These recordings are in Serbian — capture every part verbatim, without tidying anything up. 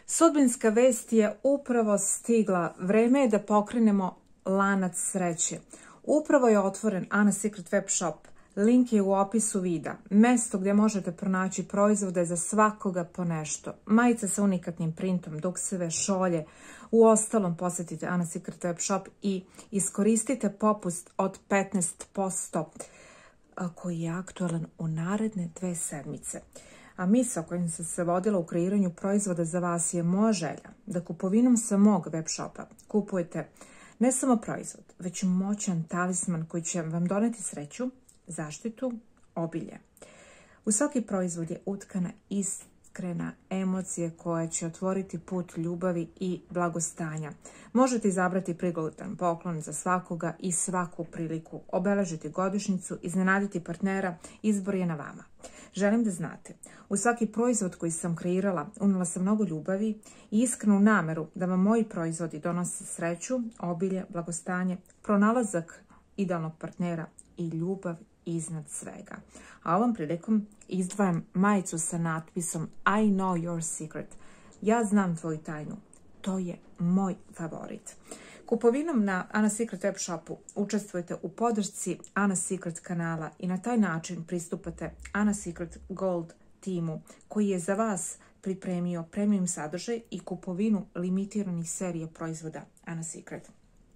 Sudbinska vest je upravo stigla. Vreme je da pokrenemo lanac sreće. Upravo je otvoren Ana Secret web shop. Link je u opisu videa. Mesto gdje možete pronaći proizvode za svakoga po nešto. Majice sa unikatnim printom, dukseve, šolje. U ostalom posjetite Ana Secret web shop i iskoristite popust od petnaest posto koji je aktualan u naredne dve sedmice. A misao kojim sam se vodila u kreiranju proizvoda za vas je moja želja da kupovinom sa mog web shopa kupujete ne samo proizvod, već moćan talisman koji će vam doneti sreću, zaštitu, obilje. U svaki proizvod je utkana iskrena emocija koja će otvoriti put ljubavi i blagostanja. Možete izabrati prigodan poklon za svakoga i svaku priliku, obeležiti godišnjicu, iznenaditi partnera, izbor je na vama. Želim da znate, u svaki proizvod koji sam kreirala unijela sam mnogo ljubavi i iskrenu nameru da vam moji proizvodi donose sreću, obilje, blagostanje, pronalazak idealnog partnera i ljubav iznad svega. A ovom prilikom izdvajam majicu sa natpisom I know your secret. Ja znam tvoju tajnu. To je moj favorit. Kupovinom na Ana Secret web shopu učestvujete u podršci Ana Secret kanala i na taj način pristupate Ana Secret Gold timu koji je za vas pripremio premium sadržaj i kupovinu limitiranih serija proizvoda Ana Secret.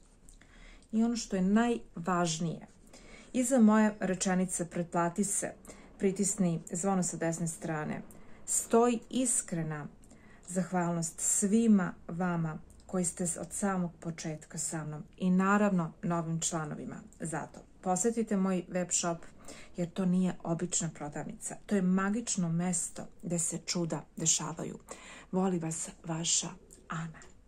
I ono što je najvažnije, iza moje rečenice pretplati se, pritisni zvono sa desne strane, stoji iskrena zahvalnost svima vama koji ste od samog početka sa mnom i naravno novim članovima. Zato posjetite moj web shop jer to nije obična prodavnica. To je magično mesto gdje se čuda dešavaju. Voli vas vaša Ana.